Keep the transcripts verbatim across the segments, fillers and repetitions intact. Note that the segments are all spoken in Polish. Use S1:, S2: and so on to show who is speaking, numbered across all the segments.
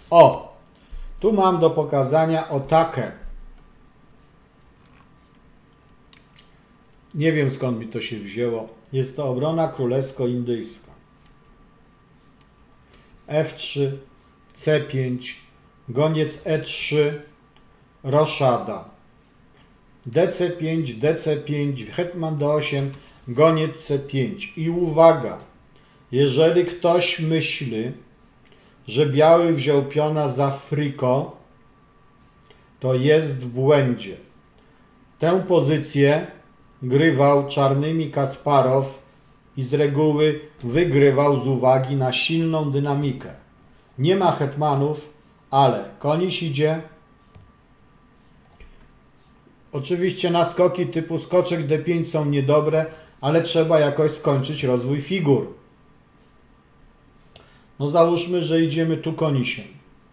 S1: O, tu mam do pokazania otakę. Nie wiem, skąd mi to się wzięło. Jest to obrona królewsko-indyjska. F trzy, C pięć, goniec E trzy, roszada. D C pięć, D C pięć, hetman D osiem, goniec C pięć. I uwaga, jeżeli ktoś myśli, że biały wziął piona za friko, to jest w błędzie. Tę pozycję grywał czarnymi Kasparow i z reguły wygrywał z uwagi na silną dynamikę. Nie ma hetmanów, ale koniś idzie. Oczywiście naskoki typu skoczek D pięć są niedobre, ale trzeba jakoś skończyć rozwój figur. No załóżmy, że idziemy tu konisiem.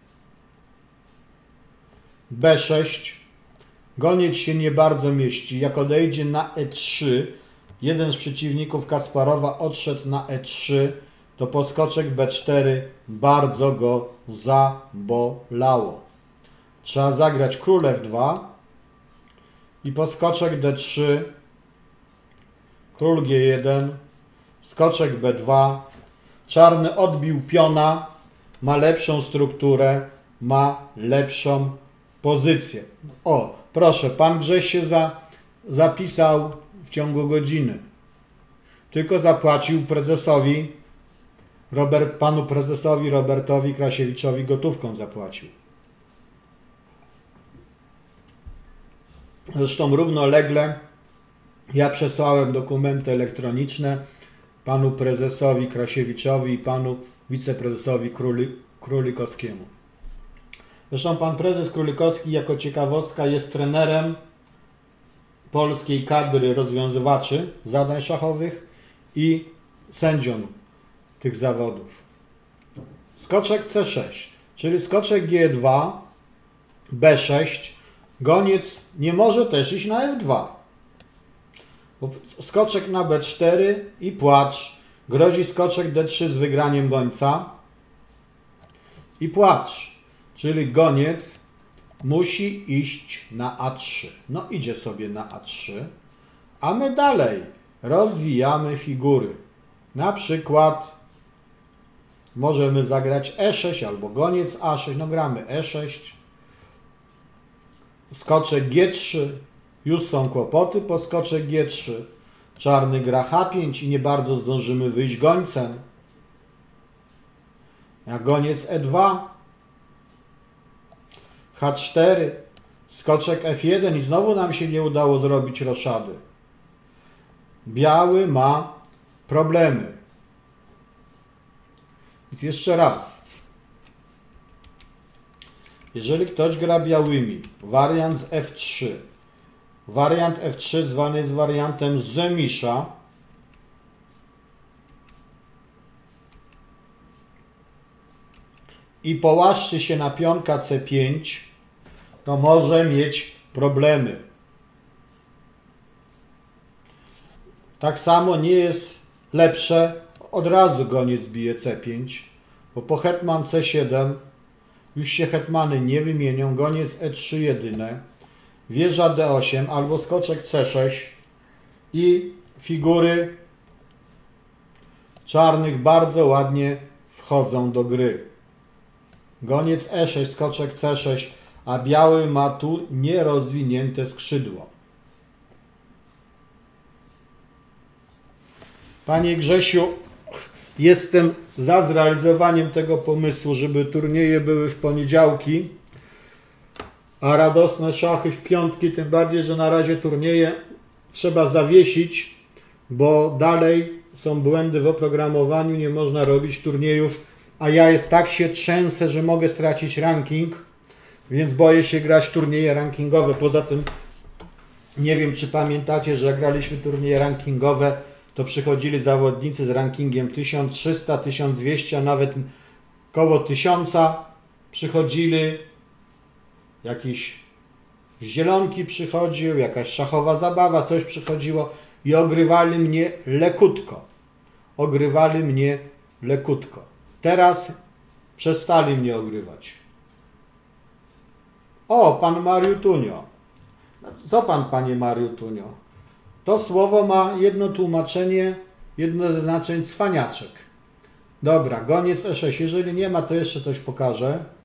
S1: B sześć. Goniec się nie bardzo mieści. Jak odejdzie na E trzy, jeden z przeciwników Kasparowa odszedł na E trzy, to poskoczek B cztery bardzo go zabolało. Trzeba zagrać król F dwa i poskoczek D trzy, król G jeden, skoczek B dwa. Czarny odbił piona, ma lepszą strukturę, ma lepszą pozycję. O, proszę, pan Grześ się za, zapisał w ciągu godziny. Tylko zapłacił prezesowi, Robert, panu prezesowi Robertowi Krasiewiczowi gotówką zapłacił. Zresztą równolegle ja przesłałem dokumenty elektroniczne panu prezesowi Krasiewiczowi i panu wiceprezesowi Króli, Królikowskiemu. Zresztą pan prezes Królikowski jako ciekawostka jest trenerem polskiej kadry rozwiązywaczy zadań szachowych i sędzią tych zawodów. Skoczek C sześć, czyli skoczek G dwa, B sześć, goniec nie może też iść na F dwa. Skoczek na B cztery i płacz. Grozi skoczek D trzy z wygraniem gońca i płacz, czyli goniec musi iść na A trzy. No idzie sobie na A trzy, a my dalej rozwijamy figury. Na przykład możemy zagrać E sześć albo goniec A sześć, no gramy E sześć, skoczek G trzy, już są kłopoty po skoczek G trzy. Czarny gra H pięć i nie bardzo zdążymy wyjść gońcem. Jak goniec E dwa, H cztery, skoczek F jeden i znowu nam się nie udało zrobić roszady. Biały ma problemy. Więc jeszcze raz. Jeżeli ktoś gra białymi, wariant z F trzy, wariant F trzy zwany jest wariantem Zemisza, i połaszczy się na pionka C pięć, to może mieć problemy. Tak samo nie jest lepsze od razu goniec bije C pięć, bo po hetman C siedem już się hetmany nie wymienią, goniec E trzy jedyne, wieża D osiem albo skoczek C sześć i figury czarnych bardzo ładnie wchodzą do gry. Goniec E sześć, skoczek C sześć, a biały ma tu nierozwinięte skrzydło. Panie Grzesiu, jestem za zrealizowaniem tego pomysłu, żeby turnieje były w poniedziałki, a radosne szachy w piątki, tym bardziej, że na razie turnieje trzeba zawiesić, bo dalej są błędy w oprogramowaniu, nie można robić turniejów, a ja jest tak się trzęsę, że mogę stracić ranking, więc boję się grać turnieje rankingowe. Poza tym nie wiem, czy pamiętacie, że jak graliśmy turnieje rankingowe, to przychodzili zawodnicy z rankingiem tysiąc trzysta, tysiąc dwieście, a nawet koło tysiąca przychodzili. Jakiś zielonki przychodził, jakaś szachowa zabawa, coś przychodziło i ogrywali mnie lekutko. Ogrywali mnie lekutko. Teraz przestali mnie ogrywać. O, pan Mariu Tunio. Co pan, panie Mariu Tunio? To słowo ma jedno tłumaczenie, jedno ze znaczeń cwaniaczek. Dobra, goniec E sześć. Jeżeli nie ma, to jeszcze coś pokażę.